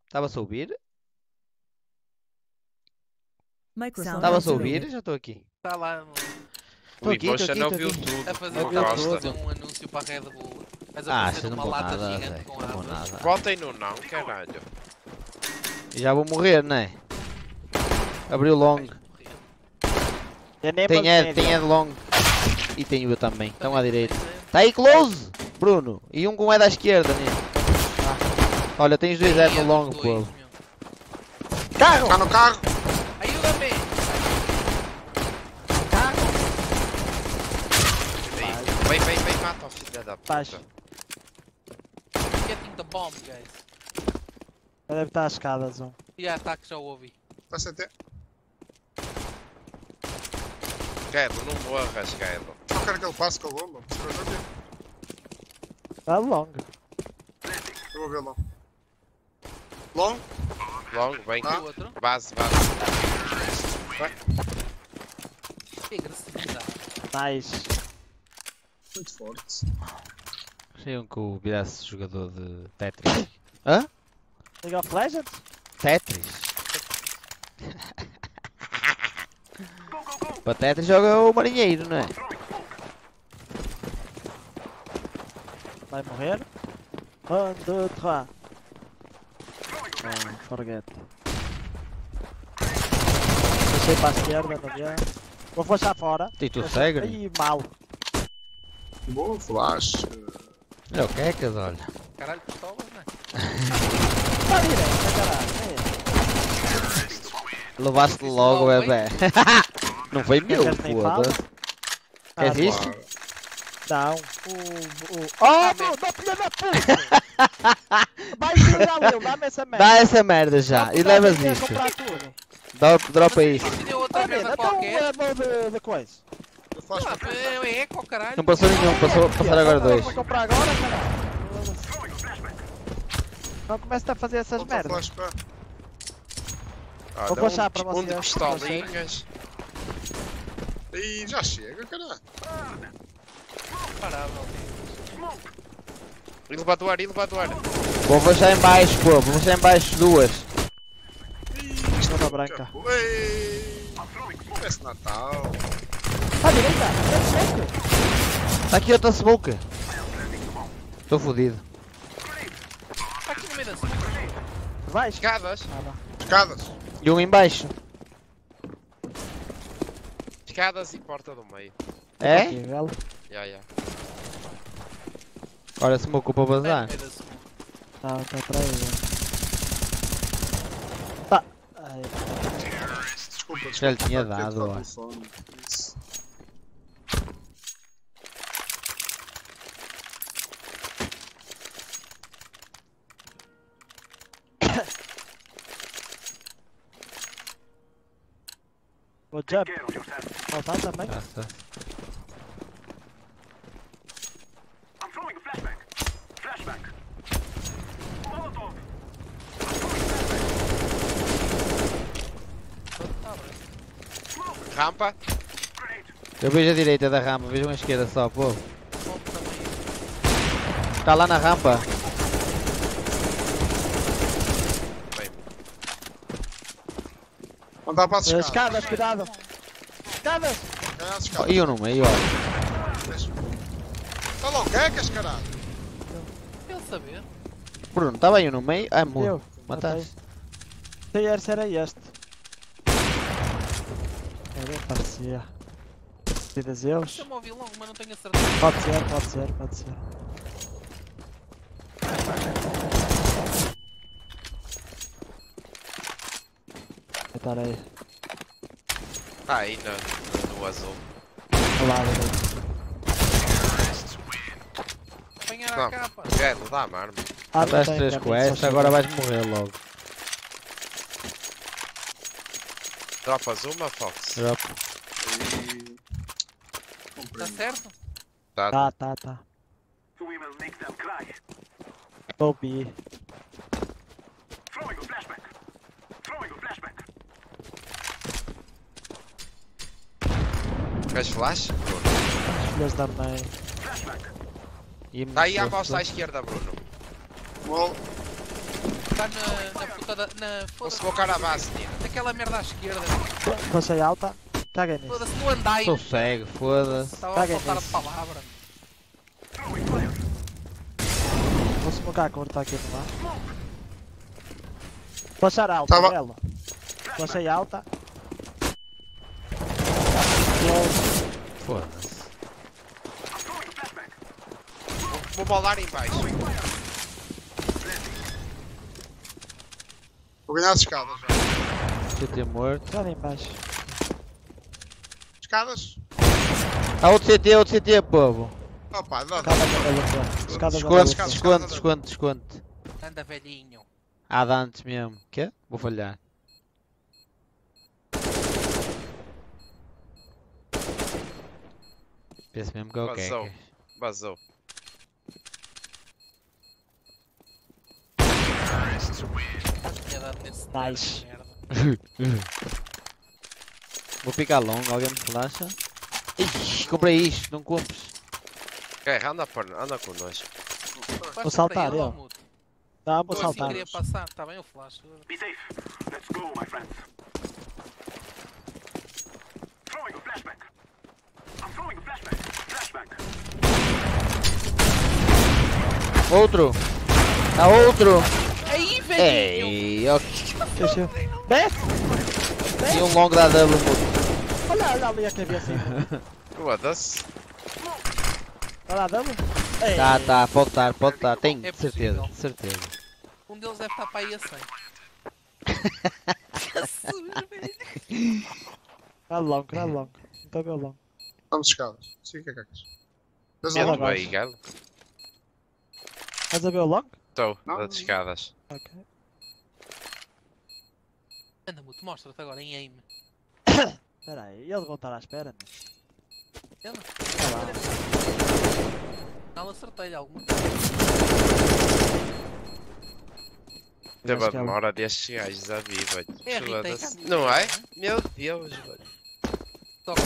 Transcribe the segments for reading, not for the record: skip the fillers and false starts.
Estava-se a ouvir? Microphone Estava-se a activated. ouvir? Já estou aqui. Está lá Tô O aqui, tô Emotion aqui, tô ouviu aqui. tudo. a fazer, Não Ouviu gosta. tudo. um anúncio para a Red Bull. Mas Ah, aparecer vocês não uma vão lata nada, gigante Zé. com Não vão asas. nada. Votem no não, caralho. E já vou morrer, não é? Abriu long. Tem Ed long. E tem eu também. Estão à direita. Está aí close, Bruno. E um com Ed à esquerda, né? Olha, tem os dois Ed no long, pô. Carro! Está no carro! Ajuda-me! Vem, mata o filho da puta. Getting the bomb, guys. Deve estar às escadas, um. E a ataque já ouvi. Está CT. Guedo, não morras, Guedo. Só quero que ele passe com a bomba. Está longo. Eu vou ver long. Long? Long, vem. Ah. E o outro? Base. Que agressividade. Nice. Muito forte. Sabiam que eu virasse jogador de Tetris. Hã? League of Legends? Tetris? Para Tetris joga o marinheiro, não é? Vai morrer? 1, 2, 3. Não, forget. Deixei para a esquerda, não deu. Vou flashar fora. E tu cego? Ih, mal. Boa flash. Olha o Kekas, olha. Caralho, pistola, não é? Está direito, caralho. Levaste logo, logo, bebê. Não foi meu, Kekas nem fala. foda-se. Queres isto? Não. Oh, não, filha da puta! Vai virar eu, dá-me essa merda. Dá essa merda já e levas isto. Comprar tudo. Dropa isto. Tinha outra merda Então qualquer. é de coisa. Eu flash Ah, para é eco, caralho. Não passou nenhum, passaram agora dois. Vou comprar agora, caralho. Não começa a fazer essas Outra merdas. flash para. Vou flashar para Um de vocês. pistolinhas. Ih, já chega, caralho. Parável. E levar do ar. Vou fechar em baixo, pô. Vou fechar em baixo duas. Zona branca. Ei, parece Natal. À direita, certo. Está aqui outra smoke. Estou fodido. Está aqui no meio da cima. Vai. Escadas. Escadas. E um em baixo. Escadas e porta do meio. É? Aqui, velho. Ya. Ora smoke para bazar. No meio da cima. Tá atrás. Tá. Ai, Desculpa. Já lhe tinha Tá, dado, tá ó. telefone. Isso. vou jump. Faltar também. Nossa. Rampa. Eu vejo a direita da rampa, vejo a esquerda só, pô. Bomb também. Está lá na rampa. Bem, Andar para as escadas. Escadas, cuidado. Escadas. Ganhar as Oh, escadas. e eu no meio, olha. Está lá o Kekas, caralho. Ele saber. Bruno, estava aí no meio. Ai, Eu. morro. Mataste. Se era este. Era, parecia. Vida Zeus. Chama o vilão, mas não tenho a certeza. Pode ser. Vai estar aí. tá aí no azul. Ao lado dele. Apanhar Não. a capa. Guedo, dá-me arma. Ah, Mataste tem três caminho, com esta, só agora chega. vais morrer logo. Dropas uma, Fox. Drop. E... Está Compreendo. certo? Tá. Tá. Vou B. Queres flash? Os filhos da mãe. E Tá aí à moça à esquerda, Bruno. Wall. Está na puta da. Na. Vou Foda-se. smocar a base, Nino. Naquela merda à esquerda. Passei alta. Caguei nisso. Foda-se, no andai. Sou cego, foda-se. Estava a Caguei faltar a nisso. palavra. Vou smocar a corta aqui no ar. Passar alta, Tava- ela. Passei alta. Foda-se. Vou bolar em baixo. Vou ganhar as escadas já. CT morto. Já em baixo. Escadas? Há outro CT, povo. Opa, dá. Escada da Bela. Escada da Desconto, Bela. escada. desconto, desconto, desconto. Anda velhinho. Há de antes mesmo. Quê? Vou falhar. Penso mesmo que é o Vazou. Kekas. Vazou. Tinha dado nesse Nice. merda. Vou picar longo, alguém me flasha. Ixi, comprei isto, não compres. Guerra, anda connosco. Basta saltar, para ele, eu. Muto. Não, vou Eu assim saltar. queria passar, está bem o flash. Outro! Há outro! Aí, velhinho! Ei, ok. Deixa eu. Desce! E um longo da W. Olha ali a cabeça. Foda-se. Olha lá, dama. Tá, pode estar. Tenho É certeza, possível. certeza. Um deles deve estar para aí a 100. Dá longo, dá longo. Então dá longo. Vamos escadas. Sim, que é cacas. Vês Ela lá? Medo vai. bem, galo. Estás a ver o longo? Estou, Não. das escadas. Ok. Anda, Muto, mostra-te agora em aim. Espera aí, eles vão estar à espera, meu. Ela? Olha lá. Não acertei-lhe alguma. Teve acho a que ela- demora destes gajos a vir, velho. É a Rita e Foda-se. Camila, Não é? não é? Meu Deus, velho. Toca.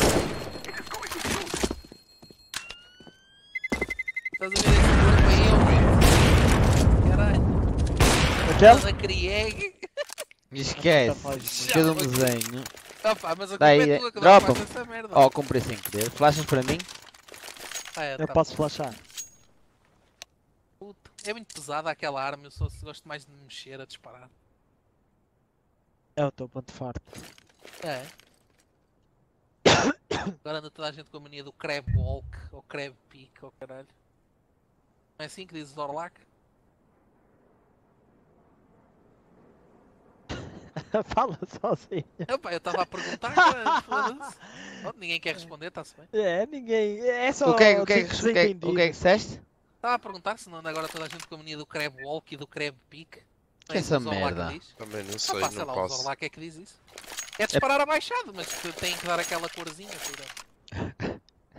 Estás a ver esse corpo aí, ó, Muto? Caralho. Aquele? Da Krieg. Esquece. Puta, Fez um desenho. Opa, mas a culpa Daí, é tua que dropa-me. não faz essa merda. Oh, comprei sem querer. Flashas para mim? Ah, é, Eu tá posso bom. flashar. Puta, é muito pesada aquela arma, eu só gosto mais de me mexer a disparar. É o teu ponto forte. É. Agora anda toda a gente com a mania do crab walk ou crab peak ou caralho. Não é assim que diz o Zorlac? Fala sozinho. Opa, eu estava a perguntar, cara, foda-se. Pronto, ninguém quer responder, está-se bem. É, ninguém. É só. O que é que desentendido. disseste? Estava a perguntar se não anda agora toda a gente com a mania do crab walk e do crab peak. Não é essa isso o Zorlac merda? diz? Também não sei, Opa, sei não lá, o posso. Zorlac é que diz isso. É disparar abaixado, mas tem que dar aquela corzinha. Filha.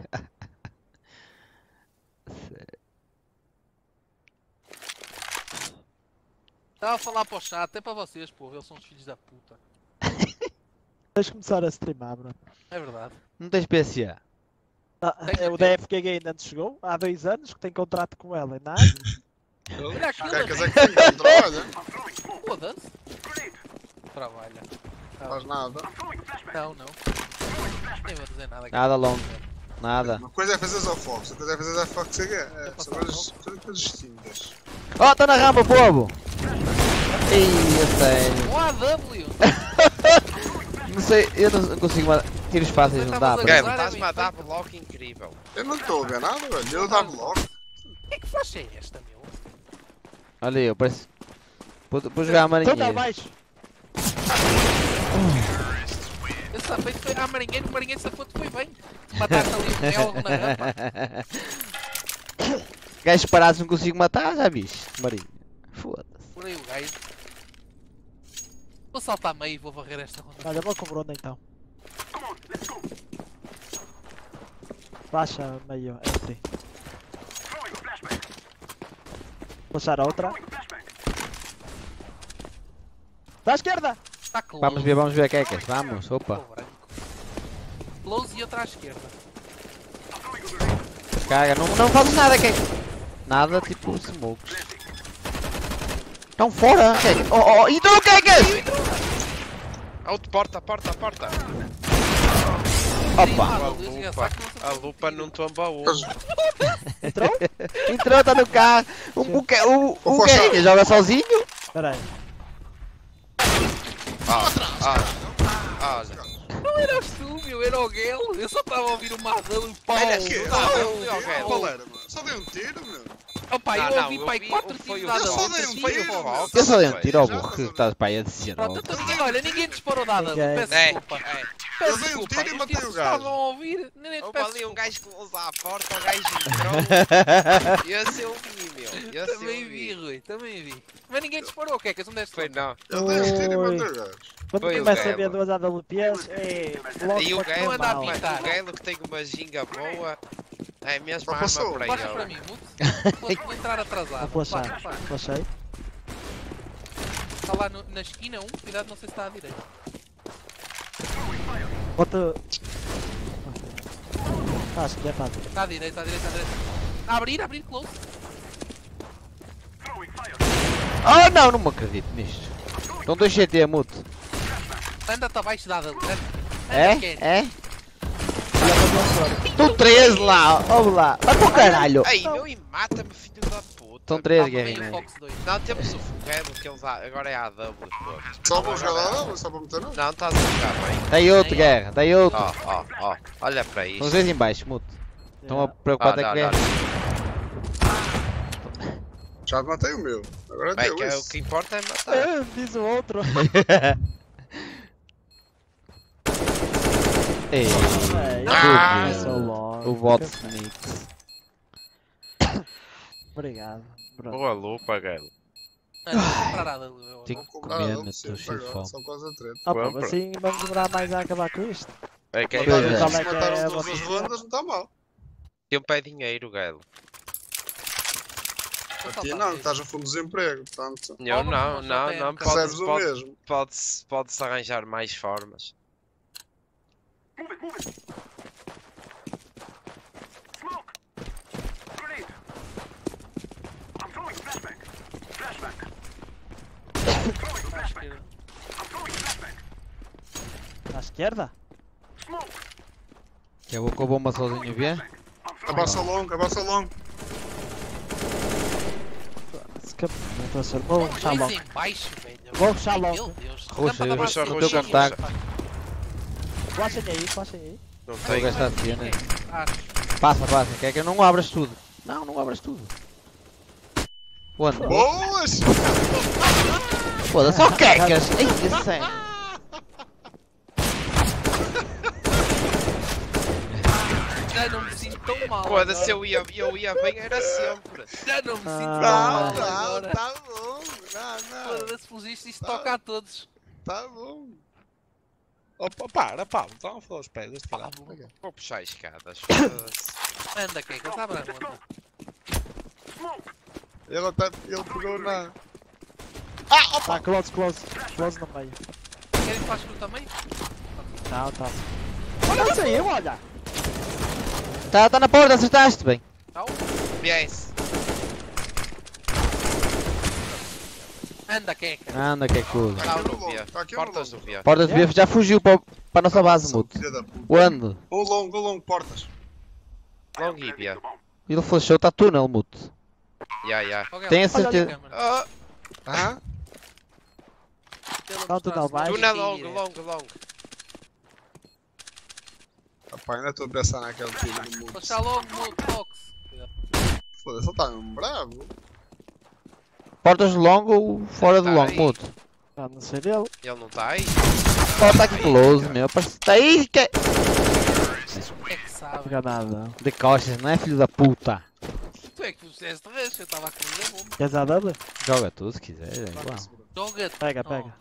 Estava a falar para o chat, é para vocês, pô, eles são os filhos da puta. Tens de começar a streamar, bro. É verdade. Não tens PCA? É o DFKG ainda não chegou. Há 2 anos que tem contrato com ela. E nada. Olha aquilo, Cacas é que tem que trabalha. foda-se. Trabalha. Faz nada. Não. Nem vou dizer nada. Nada longo. Nada. Uma coisa é fazer ao Fox, outra coisa é fazer a Fox aqui. posso São falar coisas distintas. Oh, está na rampa, povo! Ih, a sério. O AW! Não sei, eu não consigo mais. Tiros fáceis, não dá Estavas a para. Game, gozar, é estás-me a bem dar feito. bloco incrível. Eu não estou a ver nada, velho. Eu dava logo. Que flash é esta, meu? Olha eu, parece. Vou jogar a Então dá marinheiro. baixo. Esse safeito foi a marinheiro, o marinheiro safou-te foi bem. Mataste ali o Nelro na rampa. Gajos parados não consigo matar, já viste? Marinho. Foda-se. Por aí o gajo. Vou saltar meio e vou varrer esta ronda. Olha, vou com o Bruno então. Baixa meio, entre. Puxar a outra. Da esquerda! Está close. Vamos ver, Kekas. Vamos, opa. Ficou branco. Close e outra à esquerda. Caga, não fazes nada, Kekas. Nada, tipo smokes. Estão fora. Oh, então o que é que é? Outro, porta. Opa. A lupa não tomba o. Entrou? Entrou, está no carro. O Guerrinha joga sozinho. Espera aí. Olha. Não eras tu, meu, era o Gelo. Eu só estava a ouvir o Madão e pau. Olha, Que? Gelo. Qual era, mano? Só dei um tiro, meu. Opa, eu Não, ouvi eu pai vi- 4 foi tiros o- nada. eu só dei um Foi tiro. o Fox. Eu só dei um Foi. tiro ao burro que estás para aí a dizer. Pronto, então olha, ninguém disparou nada. Ninguém. Peço É, desculpa. Eu Peço dei um desculpa. tiro e Os matei tipos o gajo. estavam a ouvir. Nem te Houve peço ali um desculpa. gajo que usa a porta, o gajo entrou. Esse eu vi, meu. Esse Também eu vi, vi. Rui, também vi. Mas ninguém disparou, o que é que não deste Foi não. Eu dei um tiro e matei o gajo. Quando Foi o começa a Gelo. ver duas AWPs, é logo E o pode Gelo, correr anda a mal. pintar. o Gelo que tem uma ginga boa. É mesmo Não arma passou. para Baixa para ele. mim, Mute. Vou entrar atrasado. Vou flashar. Baixa, baixa. Flashei. Está lá na esquina um, cuidado, não sei se está à direita. Bota. Acho que é fácil. Está à direita, à direita, à direita. Abrir, close. Oh não, não me acredito nisto. Estão 2 CT, mute. Anda-te abaixo da AW. É? Estão 13 lá, ouve lá. Vai para o caralho. Ei, meu, e mata-me, filho da puta. Estão 3 Vem o Guerrinha. Fox 2. Não, temos o foguete que eles agora é a AW. Só vou jogar lá, só para meter não. Não, estás a jogar bem. Dei outro, Guerra, dei outro. Ó. Olha para Estão isto. 6 em baixo, mute. Estão a preocupar até com Guerra. Já matei o meu. Agora Bem, deu que é o isso. que importa é matar. Diz o outro. Ei, Ah! estúpido. Sou logo. O bot Snix. Obrigado. Pronto. Boa lupa, Gelo. Não vou comprar AW. Tenho que Vou comprar comer, a meu, sim, estou cheio de agora, fome. só por causa da treta. Ah, pô, Compra. assim vamos demorar mais a acabar com isto. É que Matar Pois é. os Como é dois, que matar é os a dois vossa as rondas não está mal. tem um pé de dinheiro, Gelo. A ti não, estás a fundo de desemprego, portanto. Eu não, Recebes o mesmo. pode-se arranjar mais formas. À esquerda? Que eu vou com a bomba sozinho, vê? Abaça longo. Não estou a ser. Vou ruxar Dois logo. em baixo, velho. Vou ruxar Ai, logo. Meu Deus. Ruxa, Anda para ruxa, baixo. no teu contacto. Flashem aí. Não Vou tem. gastar de cena. Acho. Passa, que é que não abras tudo. Não abras tudo. Onde? Boas! Foda-se, só quecas! Ei, que sério. Já não me sinto tão mal. Foda-se, agora. eu ia bem, era sempre. Já não me sinto tão Ah. mal agora. Tá bom. Não. Foda-se, pelos vistos, isto toca a todos. Tá bom. Opa, para, Paulo, estão a falar os pés deste Fala, lado. Bruno. Vou puxar escadas. Foda-se. Anda, que está branco. anda. Ele pegou na. Tá, close no meio. Querem que faça também? Não, tá. Olha isso aí, olha. Tá na porta, acertaste bem. Não? Yes. Anda, queca. Anda, que é coisa. Tá no no longo, via. tá aqui no Portas longo. do via. Portas de bife já fugiu para a nossa base, mudo. Filha da puta. Onde? Ou longo, portas. Long e via. Ele flashou, está túnel, mudo. Ya. Ok, Tem a olha certeza- câmera. Ah, Hã? Pelo Não, tu não braço, vais. tu na tira. long. Rapaz, ainda estou a pensar naquele tiro do mundo. Puxa logo no box. Foda-se, ele está mesmo bravo. Portas de longo ou fora de Tá longo, aí. mudo. Ah, não sei dele. Ele não está aí. Oh, está aqui close, meu. Está aí, que é... É que sabe. Não pega nada. De costas, não é filho da puta? Tu é que fizeste de resto, eu estava a correr a bomba. Queres a W? Joga tu se quiser, é igual. Joga. Pega. Oh, meu Deus.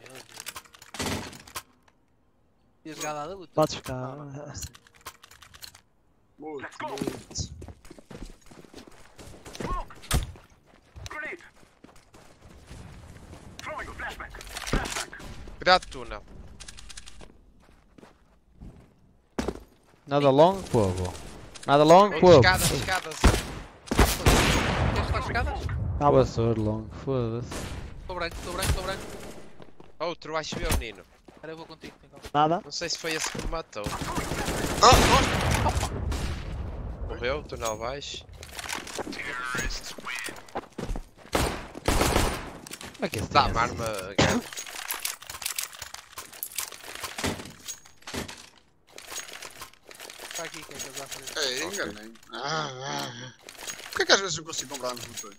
Tinha jogado a luta. Podes ficar. Muito. Cuidado túnel. Nada longo, povo. Nada longo, Outras povo. escadas. Queres estar escadas? Calma. Vassoura longo, foda-se. Estou Estou branco, estou branco, estou branco. Outro, acho eu, Nino. Espera, eu vou contigo. Então. Nada. Não sei se foi esse que me matou. Ah, Morreu, túnel baixo. Como é que esse Dá tem uma essa? arma. Está aqui, que é que eu já falei. é, enganei. Por que às vezes não consigo comprar nos botões?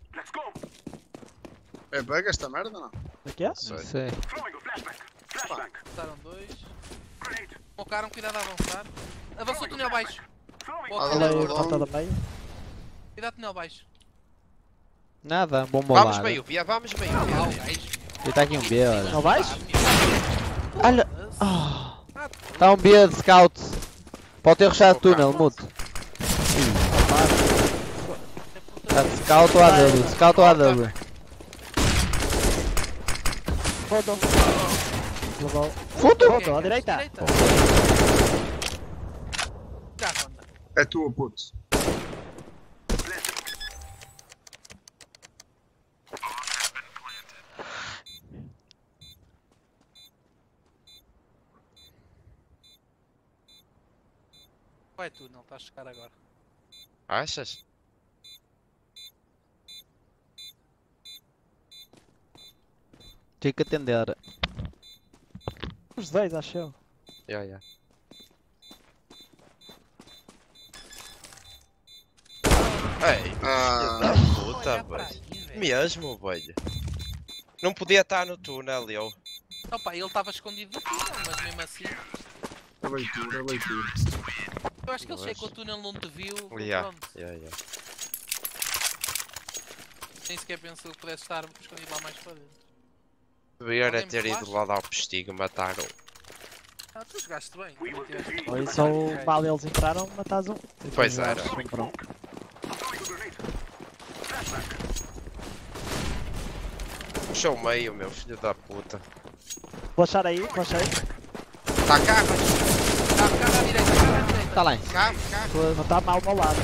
É bug esta merda ou não? Aqui é? Não sei. Passaram dois. Focaram, cuidado a avançar. Avançou o túnel baixo. Boa, Ah, cuidado, Olha aí, não, gordo. porta do meio. Cuidado túnel baixo. Nada, bom Vamos molar. meio, Bia, vamos meio. Ah, Bia. o gajo. E tá aqui um B, olha. Não vais? Olha. Tá um B de scout. Pode ter rushado túnel, muto. Tá de scout ou AW? Scout ou AW? Rodou. Levou. Fundo! Rodou, à direita. Já, Ronda. É tua, puto. Vai túnel, está a chegar agora. Achas? Tinha que atender. Os dois, acho eu. Yeah. Ei, Ah, da puta, Olha para velho. aí, velho. Mesmo, velho. Não podia estar no túnel, eu. Opa, ele estava escondido do túnel, mas mesmo assim. é leitura, é leitura. Eu acho que ele Mas- chega o túnel não te viu. Yeah. Pronto. Yeah. Nem sequer pensou que pudesse estar escondido lá mais para dentro. Devia era Alguém me ter ido flash? lá dar o postigo, mataram. Ah, tu jogaste bem. também tiveste- Ou só o mal eles entraram, matas um. Pois era. Puxou o meio, meu filho da puta. Flashar aí, flash aí. Tá cá, Carro à direita, carro à direita. Tá lá em cá. Não está mal ao meu lado.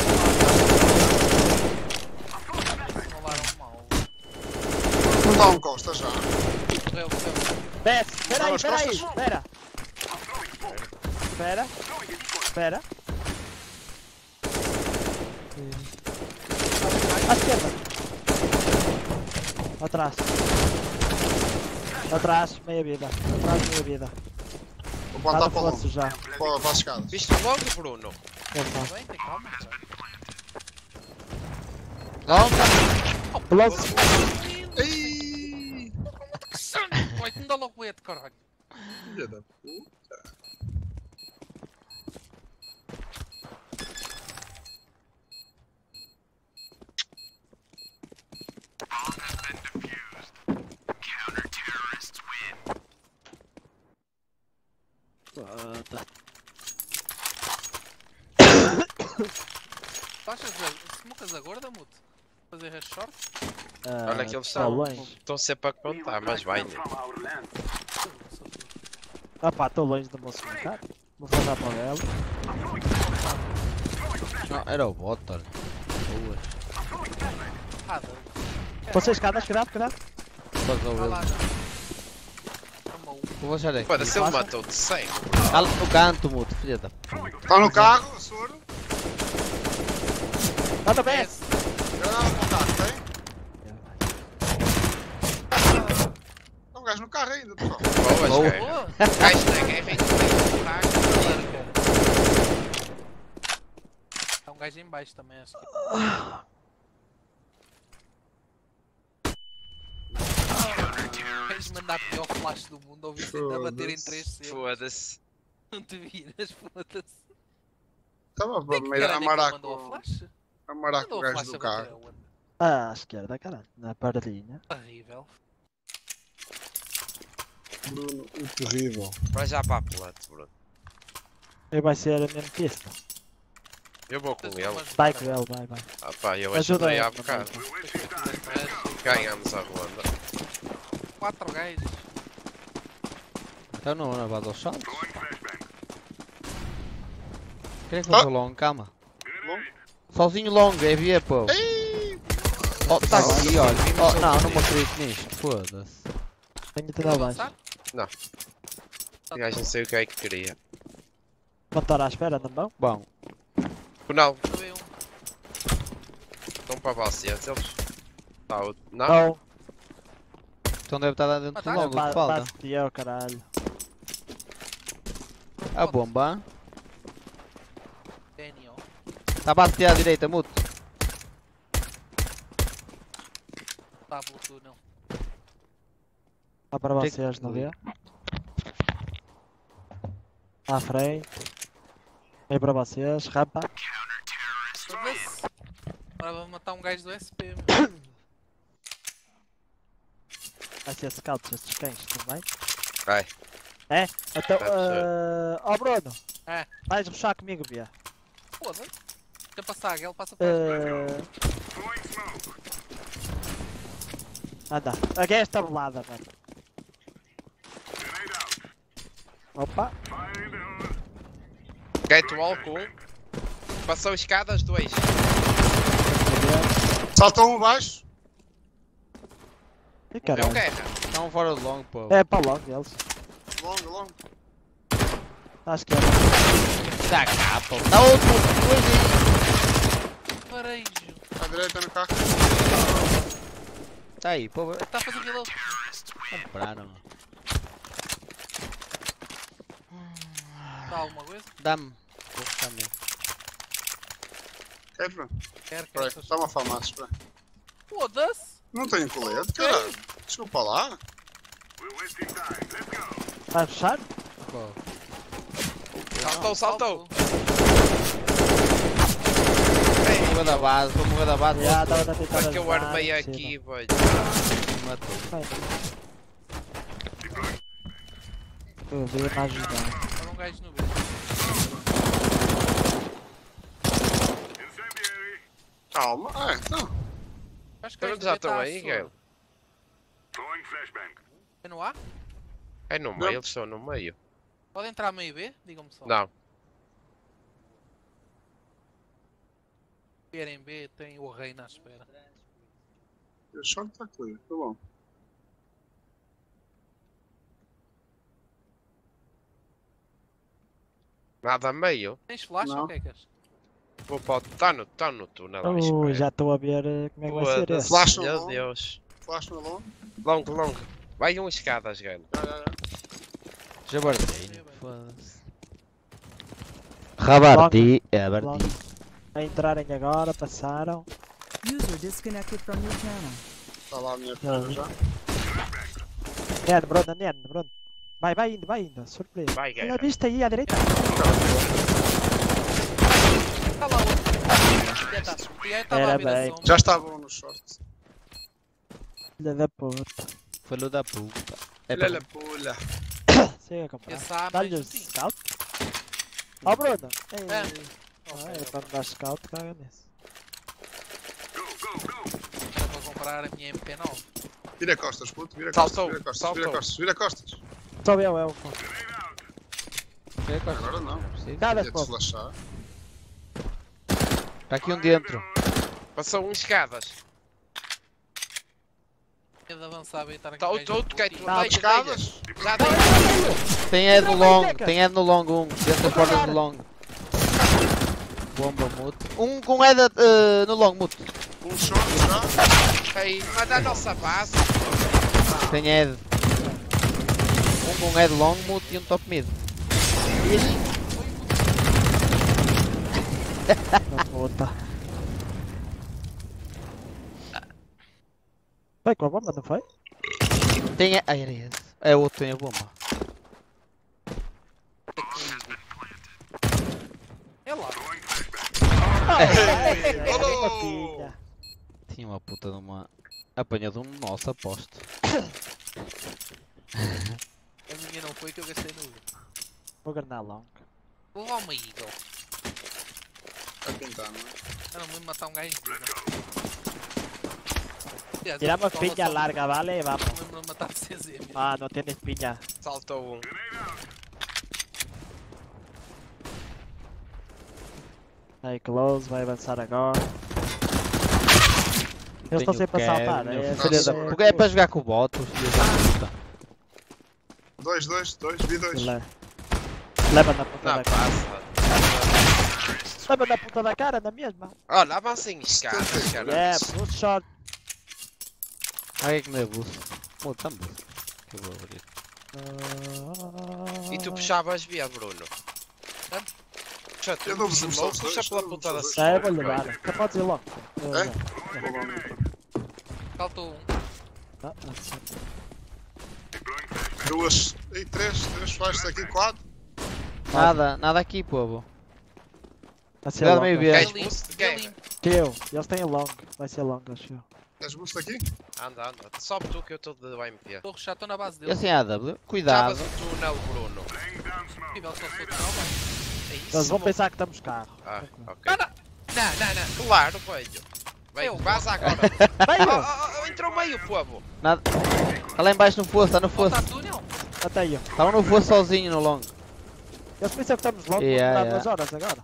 Rolaram mal. Não dá um costa já. Correu. Desce, espera aí, Nas espera aí, costas. espera. Espera. Espera. À esquerda. Atrás. Atrás, meia vida. Atrás, meia vida. Vou plantar Nada para longe. fosse já. Para as escadas. Viste logo, Bruno? Atenção. Bem, tem calma. Logo. Ei, Vai, me dá logo o E de caralho. filha da puta. Tu achas que smocas a gorda, muto? Fazer rush short? Olha que eles Está estão. longe. Estão sempre a contar, mas vai. Né? Ah pá, estou longe do meu supermercado. Vou fazer para o Belo. Não, era o bot, olha. Boas. Ah, deu. Vocês escadas, cuidado, cuidado. Faz ao Vai lá, ele. já. Toma um. Vou baixar aqui. Foda-se, ele matou-te cego. Cala no canto, muto, filha da. Está no carro, soro. Manda bem. Desce. Granada no carro, tem? Está um gajo no carro ainda, pessoal. Boas, Boa. cara. Boa. Gajo da guerra e tu Há um gajo em baixo também, acho que. Queres mandar o pior flash do mundo, ouviste a bater em 3 segundos. Foda-se. Não te viras, foda-se. Estava Quem para que caralho é que amarar mandou a com flash? com o Mandou a gajo flash do a bater carro. aonde? À esquerda, caralho. Na paradinha. Horrível. Bruno, o terrível. Vai já para a plate, Bruno. E vai ser a mesma pista. Eu vou com ele. Vai com ele, vai, vai. Ah pá, eu Ajuda ajudei ele. há bocado. Ganhamos a ronda. 4 gajos. Então não levado aos saltos. Queria que fosse o long, calma. Long? Sozinho long, é via pô. Ei! Oh, tá aqui, olha. Oh, não me acredito nisto. Foda-se. Tenho tudo abaixo. Avançar? O gajo não sei o que é que queria. Vou estar à espera, não vão? Bom, Não, Foi um. estão para vocês, eles. Tá, não? Não. então deve estar dentro do longo. O que falta? Bate eu, caralho. A bomba. Daniel. Está a bater à direita, muto. Está pelo túnel. Está para Tem que- vocês, não vê? À frente. Aí para vocês, rampa. Foda-se. Agora vou matar um gajo do SP, meu. Vai ser scouts estes cães, tudo bem? Vai. É? Então, Vai ser. ó Bruno. É. Vais rushar comigo, Bia. Foda-se. Quer passar, ele passa para Anda. Aqui é esta bolada, mano. Opa. Gate wall com um. Passou escadas, 2. Saltou um abaixo. E Deu caralho. guerra. Estão fora do longo, pô. É para logo eles. Longo, longo. Acho que é. Dá cá, pô. Dá outro. varejo. À direita no carro. Tá aí, pô. Está a fazer reload. Compraram. Dá alguma coisa? Dá-me. Vou também. Quer, bro? Quer, Espera aí, quer. toma farmácia, espera. Foda-se. Não tenho colete, caralho. Desculpa lá. Vai fechar? Pô. Saltou, saltou. Vou morrer da base, vou morrer da base. Já estava a tentar Porque eu ajudar, armei impossível. aqui, velho. Me matou. Vai. Eu vi me ajudar. Era um gajo no B. Calma. Ah, então. Acho que Eu gajo já no B estou tá aí, à Gael. É no A? É no meio, eles estão no meio. Pode entrar meio B? Digam-me só. Não. Se em B, tem o rei na espera. O short está clear, tá bom. Nada meio. Tens flash Não. ou quecas? Vou para o... Tá no túnel. à esquerda. Ui, já estou a ver como é que vai ser Foda-se, esse. Flash no Meu longo. Deus. Flash no longo. Longo, longo. Vai um escadas, Gael. Jabardinho. Foda-se. Rabardi. É, Rabardi. A entrarem agora, passaram. User disconnected from your channel. Está lá a minha perna já. Bruno. Vai indo, surpresa. Vai, Olha, Gael. viste aí à direita? Está lá outro. Já está. Já estava Era a ver a bem. sombra. Já estavam no short. Filha da puta. Filho da puta. É Olha para... a pula. Chega a comprar. Esse A mais Dá-lhe o juntinho. scout. Ó Bruno. Ei. É. É para me dar scout, caga nisso. Era para comprar a minha MP9. Vira costas, puto. Vira Saltou, costas. Vira costas. saltou. Vira costas. Vira costas. Sou eu, pô. Agora não. Nada, Ia pô. deslachar. Está aqui um dentro. Passou um escadas. Tinha de avançar bem estar aqui. Tá um gajo outro, curtinho. Gael. Deita, Escadas. deita. Já dei. Tem Ed no long. Tem Ed no long um. Dentro das portas do long. Bomba muto. Um com Ed no long muto. Um short já. Aí, mas a nossa base. Tem Ed. Um com Ed long muto e um top mid. Na puta. Foi com a bomba, não foi? Tem Ed. Ai, era esse. É o outro, tem a bomba. É lá. Oh! Tinha uma puta de uma. Apanha de um nosso, aposto. A minha não foi que eu gastei no Uber. Vou granar long. Vou levar uma Eagle. Vai pintar, não é? Eu não me matar um gajo de Eagle. Aliás, Tira eu uma pistola piña só- larga, vale? Vamos. Não lembro de matar CZ mesmo. Ah, não tienes piña. Saltou um. Aí, close, vai avançar agora. Eles estão tenho sempre a quero, saltar. meu É, filho da- Porque é para jogar com o bot, os filhos da puta. Dois, vi dois. Leva na puta Não da cara. passa. Leva na puta da cara, na mesma. Olha, avancem escadas, cara. É, boost shot. Ai que não é boost. Puta boost. Que eu vou abrir. E tu puxavas via, Bruno. Puxa, tu Eu dou-vos puxa, só os puxa dois, pela eu ponta da dou-vos Já eu vou-lhe dar. Então podes ir logo. Faltou um. Duas. E três flashes aqui, quatro. Nada aqui, povo. Vai ser Cuidado long. meio Queres verde. boost? Eu Quer? limpo. Que eu. Eles têm long. Vai ser long, acho eu. Queres boost aqui? Anda. Sobe tu que eu estou de OMP. Estou já estou na base Eu dele. sem AW. Cuidado. Puxavas o túnel, Bruno. Possível só se não, mas. É Eles isso. vão pensar que estamos carro. Ah, ok. Não. Claro, velho. Velho, Eu. vaza agora. Veio! Entrou meio, povo. Nada. Está lá embaixo no fosso, está no fosso. Falta túnel. Até eu. Estava no fosso sozinho no long. Eles pensam que estamos long. Yeah, Vamos demorar 2 horas agora.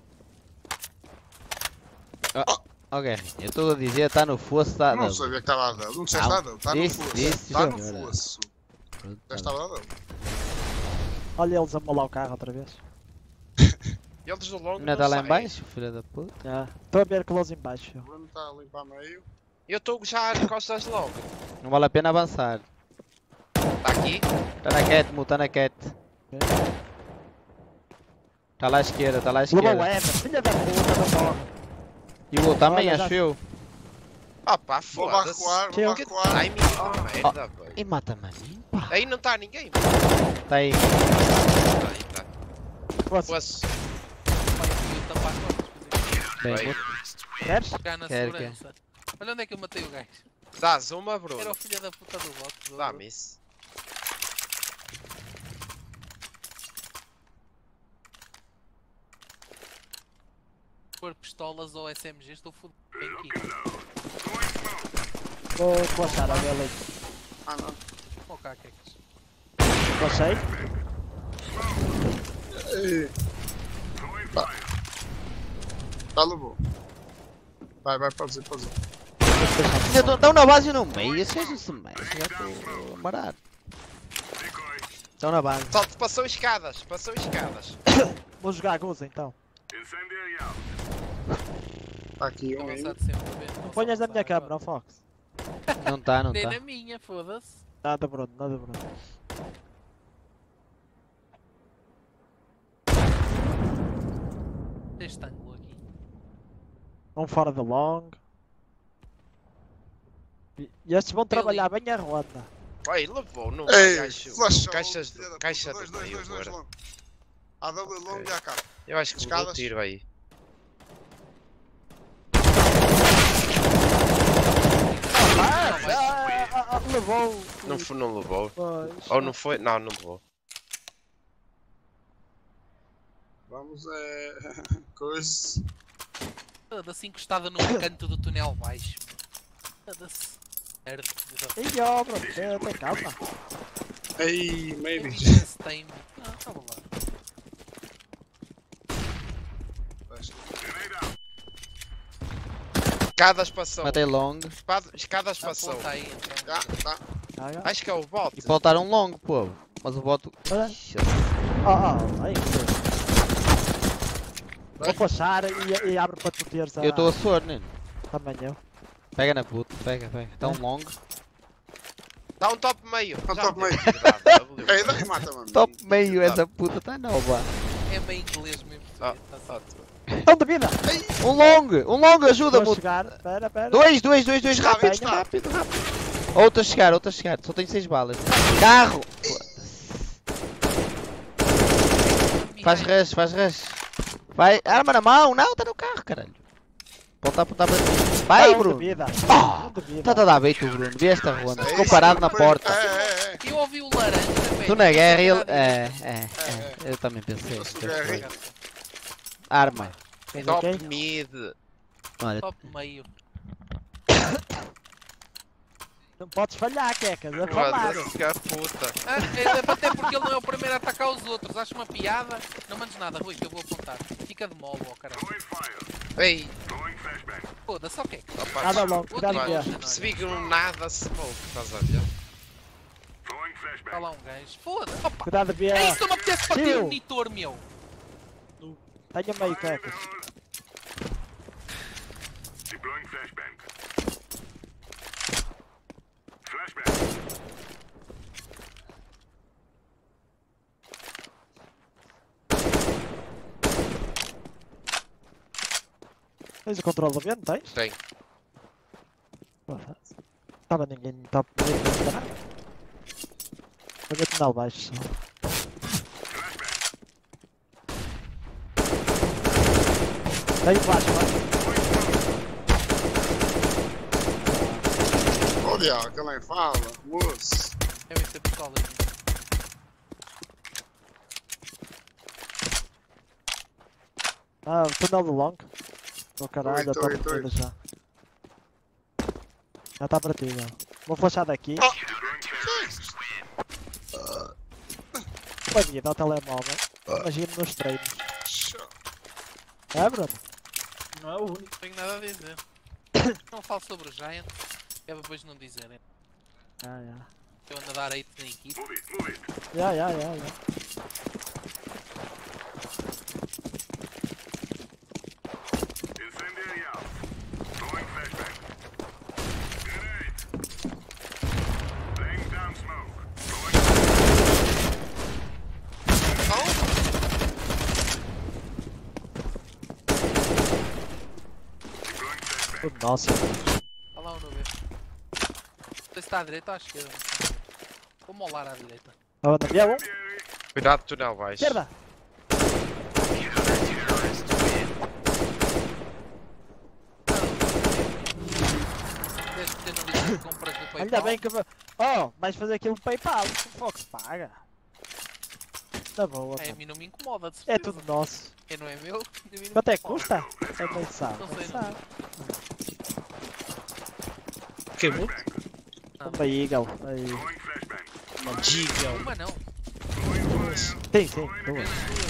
Ok, eu estou a dizer, está no fosso, está. Não sabia que estava a dar. Não disseste Não. nada. Está no Disse, fosso. disse, Está no senhora. fosso. Já estava a dar. Olha eles a molar o carro outra vez. Eles do longo Não está lá saem. embaixo, filha da puta. Já. Estou a ver close em baixo. O Bruno está a limpar meio. Eu estou já às costas logo. Não vale a pena avançar. Está aqui. Está na cat, mu, está na cat. Está lá à esquerda, está lá à Levou o esquerda. M, filha da puta, não morre. E o outro também, Olha, já- acho eu. Opa, Vou foda-se. recuar, Que vou Que recuar. timing de merda, velho. E mata-me a mim, pá. Aí não está ninguém. Está aí. Aí tá. Fosse. Posso. Olha, eu tapar todos. Bem, Vai. vou- Queres? Jogar na Quer, segurança. Olha onde é que eu matei o gajo. Dás uma, Era Bruno. o filho da puta do bot. Dá-me isso. Pôr pistolas ou SMGs, estou fudido. Bem aqui. Vou flashar a dele. Ah, não. Oh, cá, que é que Flashei. Ei. Tá, levou. Vai, pode ir. Estão na base no meio, esse gajo se mexe, já estou a marar. Estão na base. Só te passou escadas. Vou jogar gozo então. Está aqui um aí. avançado sempre a ver. Não Ponhas só na minha avançar câmera, agora. não Fox. Não está, não Nem está. na minha, foda-se. Nada Bruno, nada Bruno. Este ângulo aqui. Um fora de long. E estes vão trabalhar bem a ronda. Ai, levou, não Ei, acho. flash. Caixas de, caixa de dois, meio agora. long. AW long e AK. Eu acho que levou Escadas. tiro aí. Levou. Não levou. Pois. Ou não foi? Não levou. Vamos, coisa. Foda-se encostada num canto do túnel baixo. Foda-se. Merda. Ih, ó, Bruno, tem calma. Ei, maybe. Esse time. Ah, calma lá. Escadas passou. Matei long. Escadas passou. Aponta aí então. Já, tá. Acho que é o bot. E faltaram long, povo. Mas o bot. Olha. Ixi, Aí. Vou flashar e abro para tu teres a... eu estou a suor, Nino. Também eu. Pega na puta, pega. Está um long. Dá um top meio. Dá um Já top me meio. tinha dado, W. Ei, daí mata-me. Top meio, essa puta está nova. É meio inglês mesmo. Ah, Tá certo. Não de vida! Um long, ajuda-me. Vou chegar, espera. Dois, Está, rápido. Outra a chegar, só tenho 6 balas. Carro! Faz rush. Vai, arma na mão, não, está no carro, caralho. Apontar para. Vai, Não de Bruno! vida. Ah, Não de vida. Está a dar bait o Bruno, vi esta ronda. É Ficou isso, parado na depois- porta. É. Eu ouvi o laranja, velho. Tu na guerra ele. É. Eu também pensei. Eu sou guerreiro. Arma. Tens Top ok? mid. Olha, Top meio. Não podes falhar, Quecas, a falar. Foda-se, que puta. Até porque ele não é o primeiro a atacar os outros. Acho uma piada. Não mandes nada, Rui, que eu vou apontar. Fica de molo, ó caralho. Ei, Pô, Foda-se, ok. Opa, Nada logo, Outro cuidado Mano, B. imagem. percebi que não nada smoke, estás a ver? Está lá um gajo. Foda-se. Opa. Cuidado B. É isso que eu me apetece partir Tio. o monitor, meu. Tenha meio cacas. Tens o controle do B, não tens? Tenho. Estava ninguém no top. Vou ver tunel baixo só. Tenho flash, mano. Olha, aquela em fala, moço. Deve ser pistola aqui. Ah, o túnel do long. Oh caralho, eu Oi, estou oi, perdido oi. já. Já está para ti, já. Vou flashar daqui. Uma vida ao telemóvel. Imagino nos treinos. É, Bruno? Não é o único. Não tenho nada a dizer. Não falo sobre o Giant. É para depois não dizerem. Ah, já. Eu ando a dar 8 na equipe. Já. Nossa. Olha lá o nuvem. Não sei se está à direita ou à esquerda. Não sei. Vou molar à direita. Estava na via 1. Cuidado, túnel baixo. Esquerda. Desde que não disse que compras no PayPal. Ainda bem que... Oh, vais fazer aquilo no PayPal. O Fox paga. Na boa, É, a mano. mim não me incomoda, de É certeza. tudo nosso. Quem não é meu, a mim não Quanto me é que incomoda. custa? É bem sabe. Não sei, Não não sabe. Que muito? Uma Eagle. Aí. Uma giga. Uma não. Sim, duas.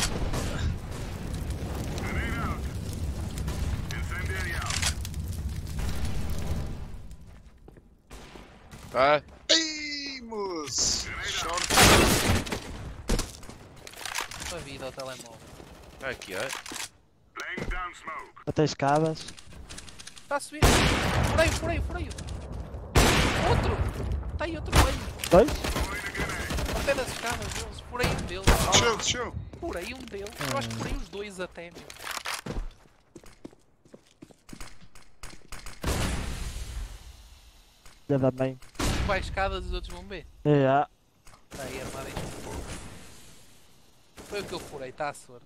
Ah, Ei, moço. Short. Uma vida ao telemóvel. aqui, ó. Até escadas. Está a subir. Furei. Outro. Está aí outro meio. Dois? Ao pé das escadas deles. Furei um deles. Desceu. Furei um deles. Eu acho que furei os dois até, meu. Ainda bem. Um vai escadas e os outros vão ver. Já. Está aí armado em. Foi o que eu furei, está à sorte.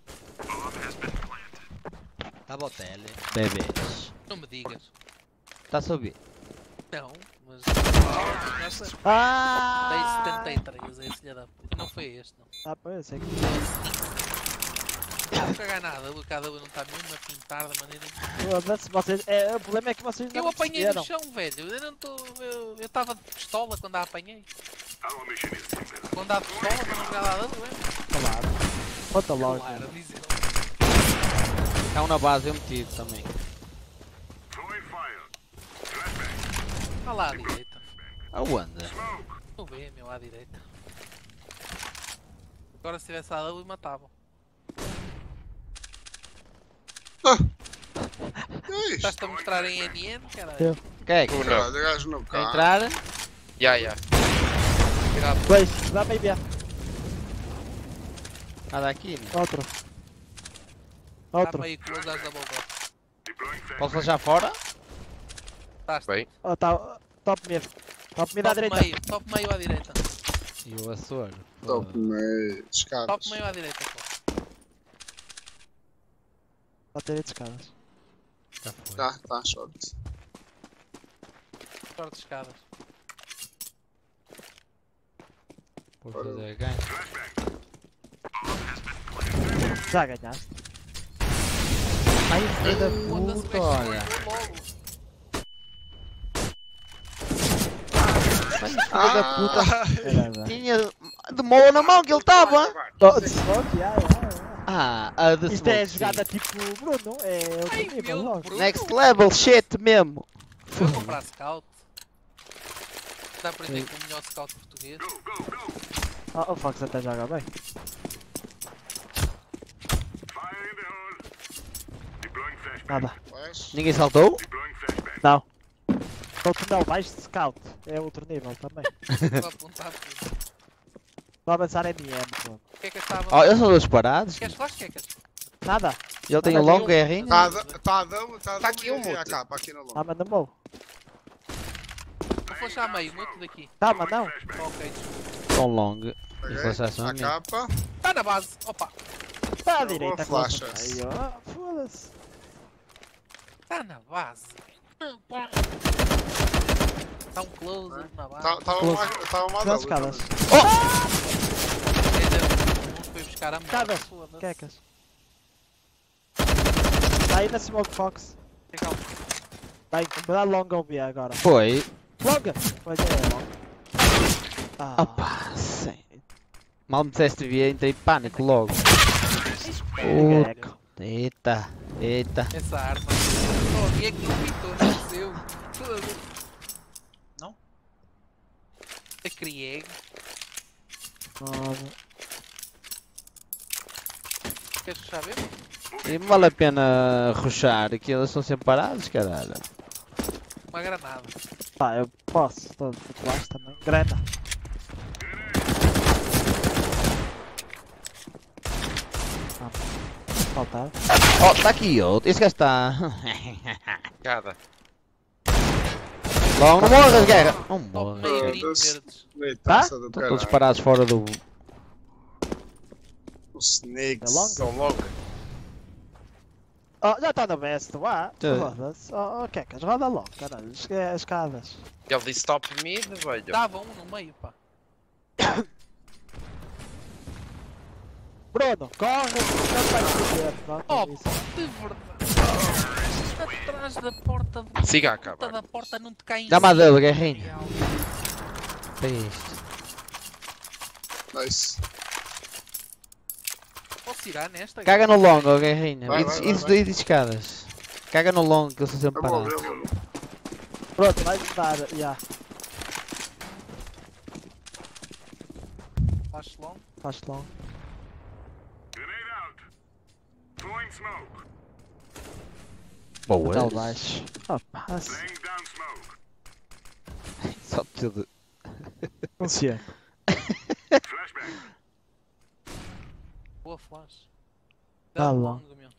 Tá botelha. Bebês. Não me digas. Tá a subir. Não, mas. Essa. Ah! Dei 73, é filha da puta. Não foi este, não. Ah, pois, é que... Não vou cagar nada, o KW não está mesmo a pintar da maneira que. Foda-se, vocês... o problema é que vocês não Eu apanhei no perceberam. chão, velho. Eu não estou. Eu estava de pistola quando a apanhei. Quando há de pistola, mas não jogar lá dando, é? Claro. Conta logo. Claro, diz ele. Tá um na base, eu metido também. Está lá à direita. Aonde? Não vê, meu, à direita. Agora se tivesse a W matavam. É isto. Estás-te a mostrar em NN, caralho? Eu. Quem é que Não. Caralho, o gajo não quer cai. entrar? Ya. Cuidado. Dois, dá meio B. Nada aqui, né? Outro. Está Outro. meio close às double doors. Posso fechar fora? Estás Bem. Oh, tá. Top mid. Top mid à direita. top meio à direita. E o Açor. Top meio. Escadas. Top meio à direita, pô. Bateria de escadas. Já foi. Tá, short. Sorte de escadas. Vou fazer ganho. Já ganhaste. Ai, filho da Foda-se, puta, o olha. gajo foi logo. Ai, filho da puta. Caramba. Tinha de mola na mão que ele estava. Oh, desloque, já. A de Isto é smoke, sim. jogada tipo Bruno, é outro Ai, nível meu logo. Bruno. Next level, shit mesmo. Vou comprar scout. Dá para aprender com o melhor scout português. O Fox até joga bem. Nada. Flash. Ninguém saltou? Não. Outro não, mais de scout. É outro nível também. Vou apontar tudo. Vou avançar MM, pô. O que é que eu estava? Oh, eles são dois parados. Queres flash? Queques? Nada. Ele tem o Nada, longo eu- guerrinho. Tá a dama, tá a dama aqui um e a mute. capa aqui na longa. Não, mas não vou. Vou flashar a meio, muito daqui. Calma, não. Ok. Com long. Ok? flashaste A mesmo. capa. Está na base. Opa. Está à Boa direita, flash. close. Aí, ó. Foda-se. Está na base. Está um close na base. Tava uma Das dama. escadas. Ainda foi buscar a mão. Escadas. Foda-se. Quecas. Está aí na Smoke Fox. Calma. Bem, dá longa ou B agora. Foi. Longa! Pois é, longa. Ah, Opa, sim. Mal me disseste via, entrei em pânico logo. Gecko. Eita, eita. Essa arma. Oh, e é que não pintou, não seu. Não? É Krieg. Queres fechar mesmo? E não vale a pena rushar, que eles são sempre parados, caralho. Uma granada. Pá, eu posso. Estou de baixo também. Grana. Faltava. Oh, tá aqui outro. Esse gajo está. Cada. Long, não morras, guerra. Não Top morras. meio green Foda-se. verdes. Leitaça do Estão todos caralho. parados fora do. Os snakes. É longa? São longa. Oh, já está no best, vá. Tá. Roda-se. Oh, Quecas, roda logo, caralho. Escadas. Ele disse top mid, velho. Dava um no meio, pá. Bruno, corre! Não vai foder. Pronto, Oh, é isso. de verdade. Atrás da porta de Siga a puta acabar. da porta não te cai em Dá-me a cima. dedo, guerrinho. Pega isto. Nice. Posso tirar nesta? Caga no long, ó guerrinho. Vai, E vai, de vai. escadas. Caga no long, que eles são sempre Eu vou ver, parados. eu vou ver. Pronto, vai dar. Já. Flash long. Faz long. Boa. Tal baixo. Oh, passe. Só tudo. Funciona. Boa flash. Tá Dá long. meu.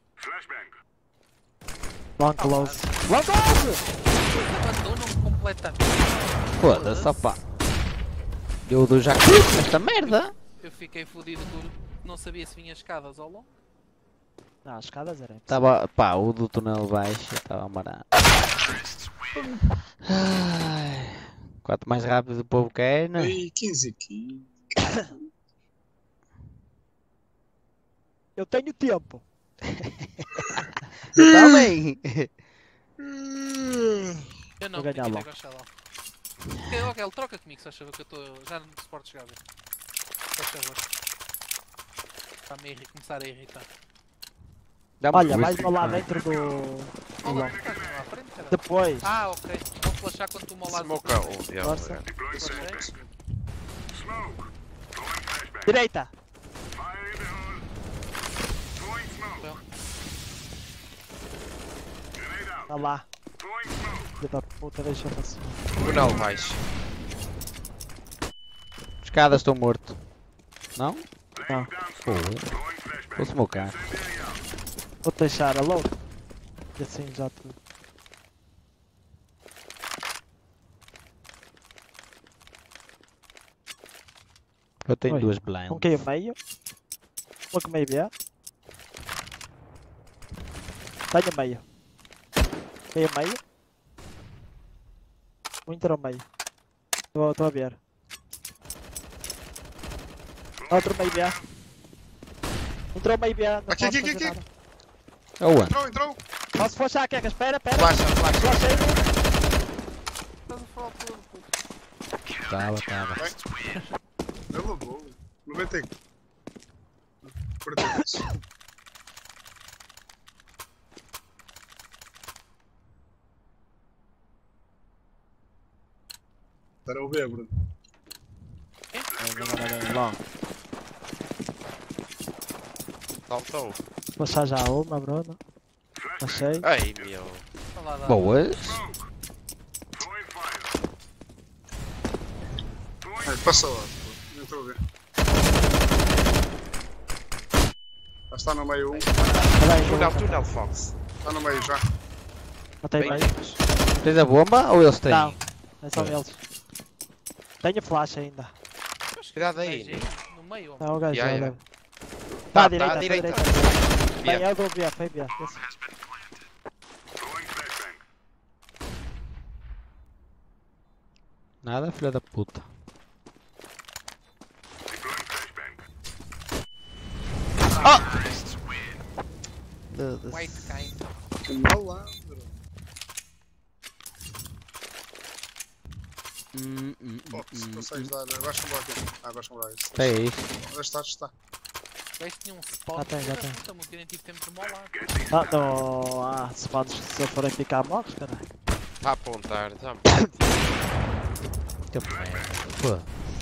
Long close. Long close! Abandonam-me completamente. Foda-se, opá. Eu dou já esta merda. Eu fiquei fodido por não sabia se vinha escadas ao longo. Não, as escadas eram. Tava, pá, o do túnel baixo estava amarado. Ai, quanto mais rápido o povo quer, né? Ei, 15 aqui. Eu tenho tempo. Também. Eu não, Vou ganhar tenho long. que gostar lá. Ok, troca comigo, se achava que eu estou. Já não suporto jogar. Faz favor. Está-me a começar a irritar. Olha, vais-me lá dentro do. Olá, long. estás mesmo à frente, cara? Depois. Ah, ok. Vou flashar quando tu me ao lado. Smoke a um. Yeah, Força. yeah. Isso, isso. Direita! Tá lá. Filho da puta, deixa-me assim. Túnel baixo. Escadas, estou morto. Não? Não. Porra. Vou smocar. Vou deixar a load. E assim já te. Eu tenho Oi. duas blind. Um caiu meio. Uma que meio B. Tenho meio. Caiu meio. Um entrou meio. Estou a ver. Outro meio B. Entrou meio B. Não Aqui, posso aqui, fazer aqui. nada. Aonde? Entrou. Posso flashar aqui, espera. Flash, flash. Flashei. Estás a falar tudo, puto. Tava. Eu vou. 90. 42. Era o B, Bruno. Long. Saltou. Passar já uma, Bruno. Achei. Ai, meu. Olha lá, dá. Boas. Ai, passou lá. Não estou a ver. Já está no meio um. Túnel, Fox. Está no meio já. Matei Bem, meio. Tens a bomba ou eles têm? Não, é só eles. Tenho flash ainda. Cuidado aí. Beijinho no meio, homem. Não, o gajo Yeah, já yeah. deve. Tá, à direita, tá à à direita. Bem, Yeah. é o do B, foi B. Esse. Nada, filha da puta. White kind. Que malandro. Fox, consegues dar. Vais comprar aqui. Ah, vais comprar isso. É isso. Onde está? O gajo tinha um spot. Já tem, já tem. Puta, não tinha tido tempo de molar. Se podes, se eu forem ficar mortos, caralho. Está a apontar, já. Que merda. Pô.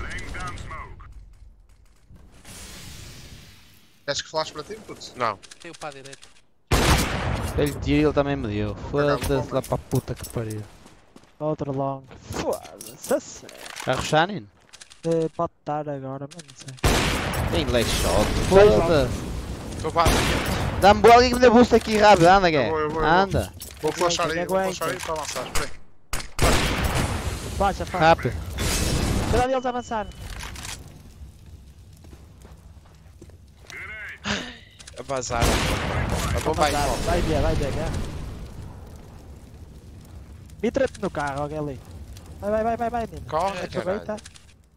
Queres que flash para ti, puto? Não. Tem o para a direita. Ele tira e ele também me deu. pegar, Foda-se vou lá para a puta que pariu. Outro long. Foda-se, a sério. Vai rushar, Nino? Pode estar agora, mas não sei. Tem leg shot. Foda-se. Estou para Dá-me bola e me dê boost aqui rápido. Anda, Eu vou, eu vou. Anda. Vou flashar aí, vou Aguenta. flashar aí para avançar. Espera aí. Baixa, faz. Rápido. Cuidado deles avançar. a vazar. A bomba aí, Vai, volta. vai ver, é. Mitra-te no carro, alguém ali. Vai, Nino. Corre, Aproveita. caralho.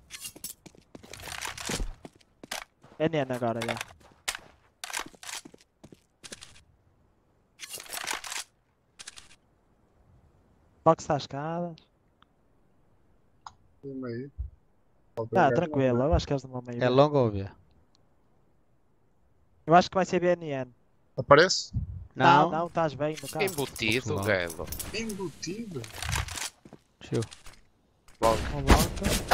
É Neno agora, já. Fox está às escadas. No meio. Ah, tranquilo, eu acho que és do meu meio. É longo ou ver? Eu acho que vai ser BNN. Aparece? Não, estás bem no carro. Embutido, Logo. galo. Embutido. Chill. Logo. Um long.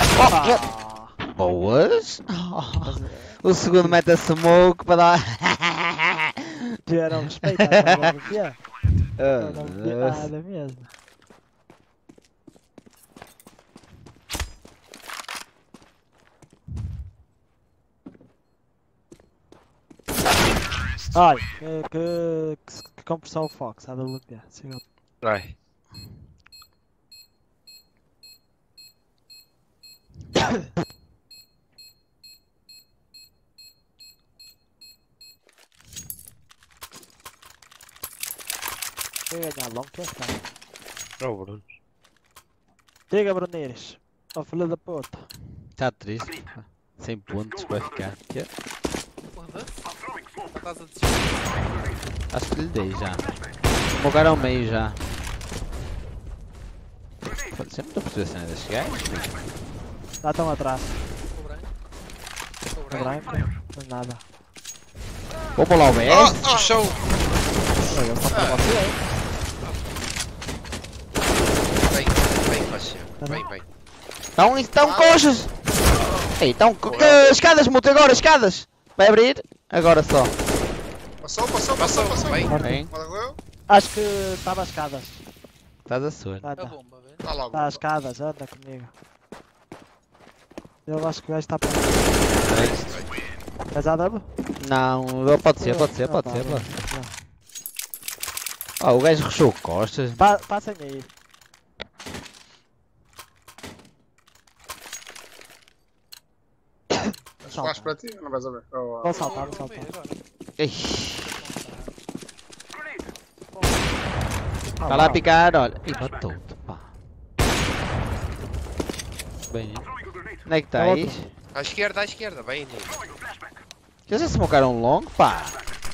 Boas. O segundo mete a smoke para dar. Tiveram respeito à tua vida. Não vi Ah, nada mesmo. Olha, que compressão o Fox, a WP. Vai. Quem ganhar long, quem está? Oh, Bruno. Diga, Bruneiros. Ó filho da puta. Está triste. Sem pontos vai ficar. Que? Foda-se. Já estás a descer. Acho que lhe dei já. Mogaram ao meio já. Sempre estou a perceber a cena destes gajos. Já estão atrás. Estou branco. Estou Tá branco. branco. Não é nada. Vamos lá o BS. Show! Olha, eu faço pra você, hein? Vem, Rocha. Vem. Estão coxas. Ei, estão escadas, multa agora, escadas. Vai abrir. Agora só. Passou. Vem. Bem, Morreu? Acho que estava às escadas. estás a sua. Tá, A tá. bomba, velho. Está logo. Está às escadas, anda comigo. Eu acho que o gajo está para. És AW? Não, pode ser. Ah, o gajo rushou costas. Passem aí. Flash para ti, não vais a ver. Oh, Vou saltar, vou Vou ver saltar. agora. Ei, está lá a picar, olha. Ih, matou-te, pá. Bem, onde é que estáis? À esquerda. Vem, Nino. Já se smocaram long, pá.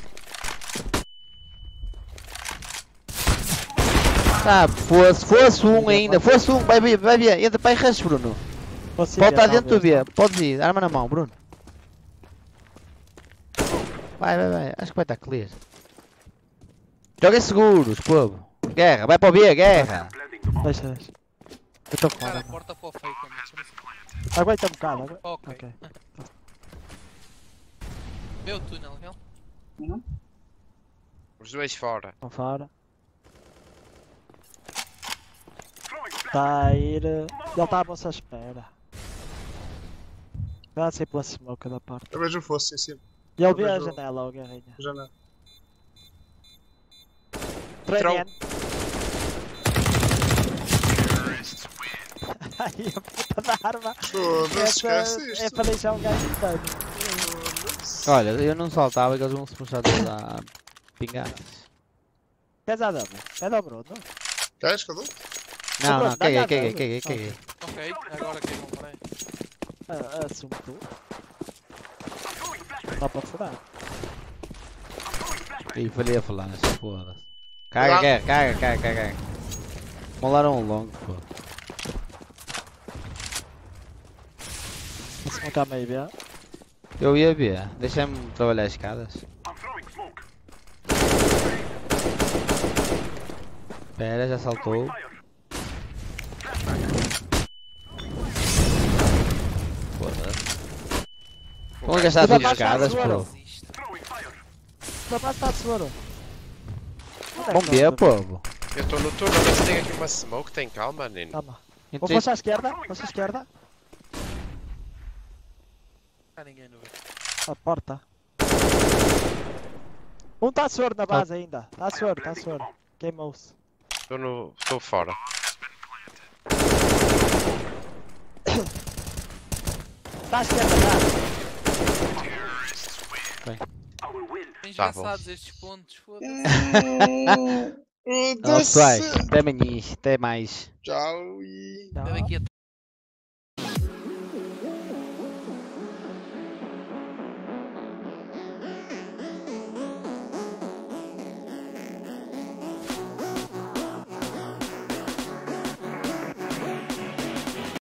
Tá, fosse um ainda, fosse um, vai ver, entra para aí rush, Bruno. Posso ir Pode estar ver, dentro do talvez, B, podes ir, arma na mão, Bruno. Vai, acho que vai estar clear. Joguem seguros, povo. Guerra, vai para o B, guerra. Deixa. Eu estou Cara, fora. a porta para o fake, mas Aguenta um bocado. Ok. Ok. Vê o túnel, viu? Os dois fora. Estão fora. Está a ir. Ele está à vossa espera. Vai ser pela smoke da parte. Eu vejo o fosse em cima. E ele vê a vejo- janela, o guerrinha. Já não. Training. Ai, a puta da arma. Foda-se, esquece É isto. para deixar um gajo de dano. Olha, eu não saltava que eles vão se puxar todos a pingar. Queres a dama? Pede ao Bruno. Queres que eu dou? Não, Pronto, não, dá-lhe a caguei. dama. Ok, agora que não parei. Assume tu. Dá para furar. Ih, falhei a falar, foda-se. Caga. Molaram um longo, pô. Se não está meio bem. Eu ia ver, deixa-me trabalhar as escadas. Espera, já saltou. Foda-se. Vamos gastar Cuidado, tudo escadas, baixa, pô. Existe. Da base está de seguro. Vamos ver, povo. Eu estou no turno, mas tem aqui uma smoke, tem calma, Nino. Calma. Vou Entrei... passar à esquerda. Passa à esquerda. Não há ninguém no ver. A porta. Um está a seguro na base ainda. Está a seguro. Queimou-se. Estou fora. Está à esquerda já. Engraçados estes pontos, foda-se. Nossa, vai. Até amanhã, até mais. Tchau e... Não. Até daqui a